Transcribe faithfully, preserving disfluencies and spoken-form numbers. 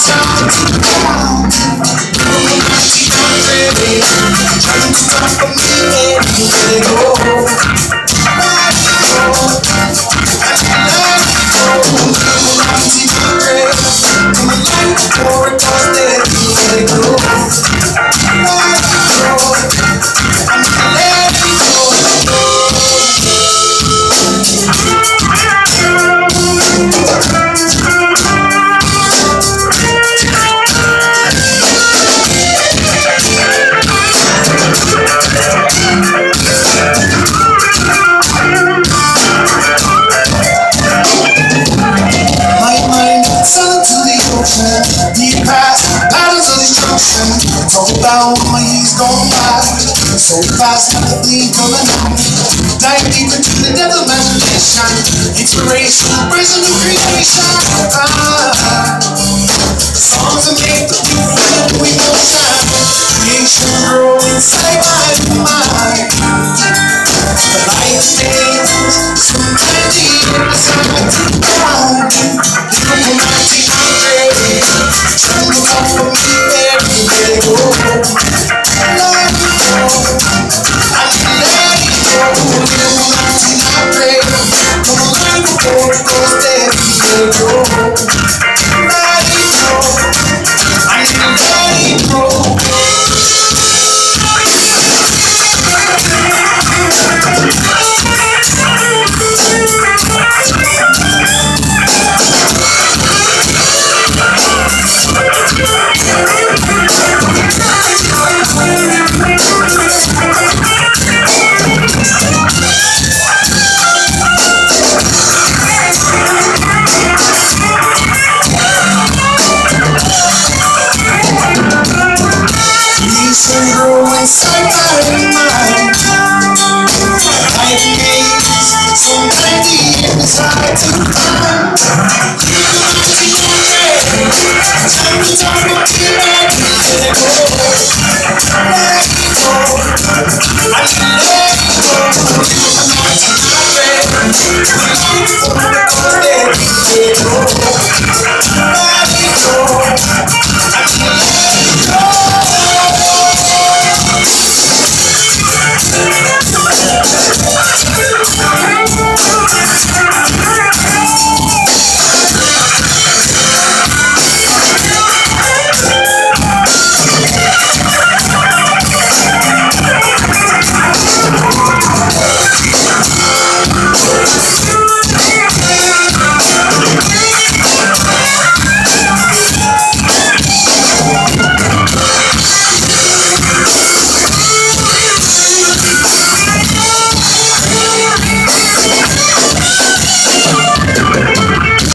Talk about when my years gone by, so fast, got the bleed coming on. Dive deep into the depth of imagination, inspiration, embrace a new creation. Ah, songs are made to feel with emotion. Creation grow inside my mind. The light stays, sometimes even inside the ground. Little mighty Andre, jungle come with me there. Let it go, let it go, I let it go. Little mighty Andre, come on, let it go, go there. Let it go, let it go, I let it go. Inside my mind, like maze, so many inside to find. You might be okay, time to talk about you and let it go, let it go, I let it go. You might be okay, let it go, let it go.